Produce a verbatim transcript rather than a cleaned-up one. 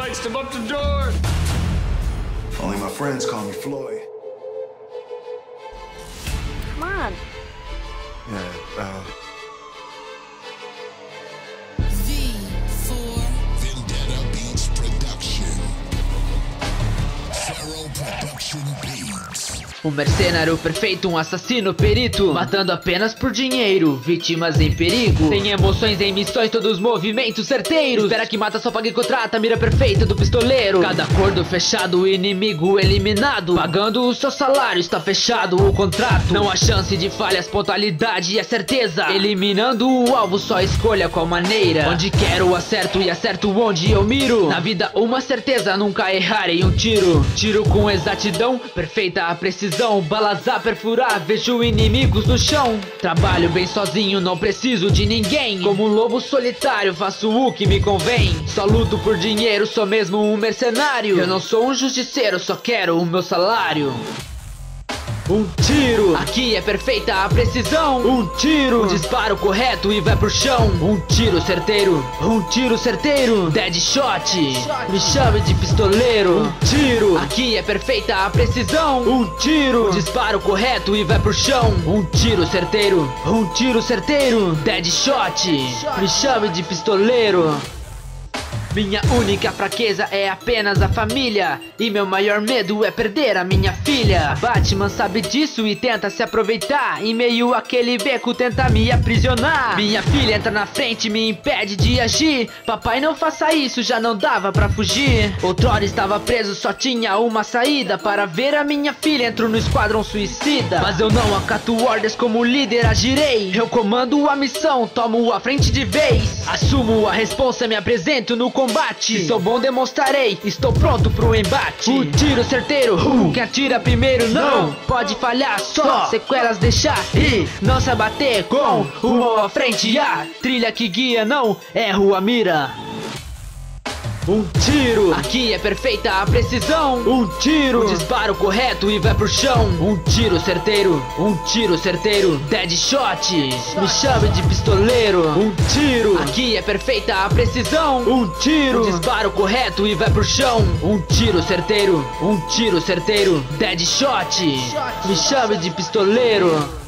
Christ, I'm up the door! Only my friends call me Floyd. Come on. Yeah, uh... V for Vendetta Beats Production. Pharaoh Production Beats. Um mercenário perfeito, um assassino perito, matando apenas por dinheiro, vítimas em perigo. Tem emoções em missões, todos os movimentos certeiros. Espera que mata, só paga e contrata, mira perfeita do pistoleiro. Cada acordo fechado, o inimigo eliminado. Pagando o seu salário, está fechado o contrato. Não há chance de falhas, pontualidade e a certeza. Eliminando o alvo, só escolha qual maneira. Onde quero acerto e acerto onde eu miro. Na vida uma certeza, nunca errar em um tiro. Tiro com exatidão, perfeita a precisão. Balas a perfurar, vejo inimigos no chão. Trabalho bem sozinho, não preciso de ninguém. Como um lobo solitário, faço o que me convém. Só luto por dinheiro, sou mesmo um mercenário. Eu não sou um justiceiro, só quero o meu salário. Um tiro, aqui é perfeita a precisão. Um tiro, um disparo correto e vai pro chão. Um tiro certeiro, um tiro certeiro. Deadshot, me chame de pistoleiro. Um tiro, aqui é perfeita a precisão. Um tiro, um disparo correto e vai pro chão. Um tiro certeiro, um tiro certeiro. Deadshot, me chame de pistoleiro. Minha única fraqueza é apenas a família, e meu maior medo é perder a minha filha. Batman sabe disso e tenta se aproveitar. Em meio àquele beco tenta me aprisionar. Minha filha entra na frente e me impede de agir. Papai, não faça isso, já não dava pra fugir. Outrora estava preso, só tinha uma saída. Para ver a minha filha, entro no esquadrão suicida. Mas eu não acato ordens, como líder agirei. Eu comando a missão, tomo a frente de vez. Assumo a responsa, me apresento no combate. Se sou bom demonstrarei, estou pronto pro embate. O tiro certeiro, uh, quem atira primeiro não pode falhar, só sequelas deixar e não se abater com uma à frente. A trilha que guia, não erro a mira. Um tiro, aqui é perfeita a precisão. Um tiro, um disparo correto e vai pro chão. Um tiro certeiro, um tiro certeiro. Deadshot, me chame de pistoleiro. Um tiro, aqui é perfeita a precisão. Um tiro, um disparo correto e vai pro chão. Um tiro certeiro, um tiro certeiro. Deadshot, me chame de pistoleiro.